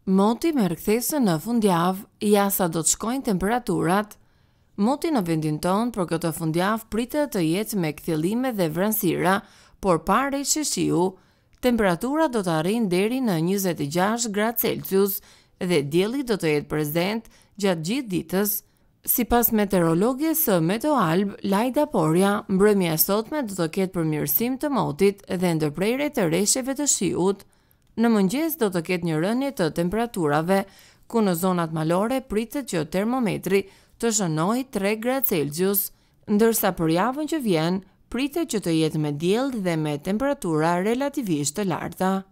Moti merr kthesen në fundjavë, jasa do të shkojnë temperaturat. Moti në vendin tonë për këtë fundjavë pritet të jetë me kthjellime dhe vranësira, por pa reshje shiu. Temperatura do të arrijnë deri në 26 gradë Celsius dhe dielli do të jetë prezent gjatë gjithë ditës. Sipas metorologes së Metoalb, Lajda Porja, mbrëmja e sotme do të ketë përmirësim të motit dhe ndërprerje të reshjeve të shiut. Në mëngjes do të ketë një rënje të temperaturave, ku në zonat malore pritet që termometri të shënojë 3 gradë Celsius, ndërsa për javën që vjen pritet që të jetë me diell dhe me temperatura relativisht të larta.